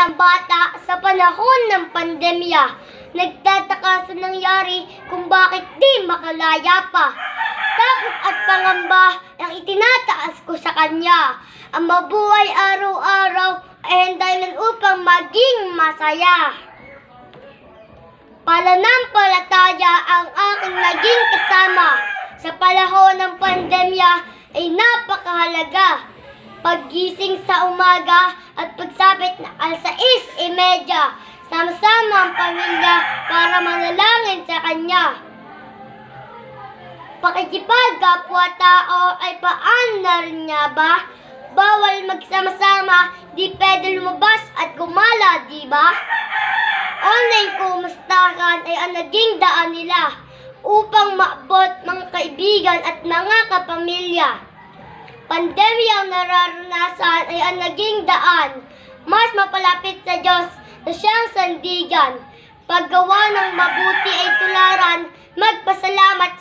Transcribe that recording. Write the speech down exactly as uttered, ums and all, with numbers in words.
isang bata sa panahon ng pandemya. Nagtataka sa nangyari kung bakit di makalaya pa. Takot at pangamba ang itinataas ko sa kanya. Ang mabuhay araw-araw ay dahilan upang maging masaya. Pananampalataya ang aking naging kasama. Sa panahon ng pandemya ay napakahalaga. Paggising sa umaga at pagsapit na alas sais imedya, sama-sama ang pamilya para manalangin sa Kanya. Pakikipagkapwa-tao ay paano na rin nga ba? Bawal magsama-sama, di pwede lumabas at gumala, di ba? Online kumustahan ay ang naging daan nila upang maabot mga kaibigan at mga kapamilya. Pandemyang nararanasan ay ang naging daan, mas mapalapit sa Diyos na siyang sandigan. Paggawa ng mabuti ay tularan, magpasalamat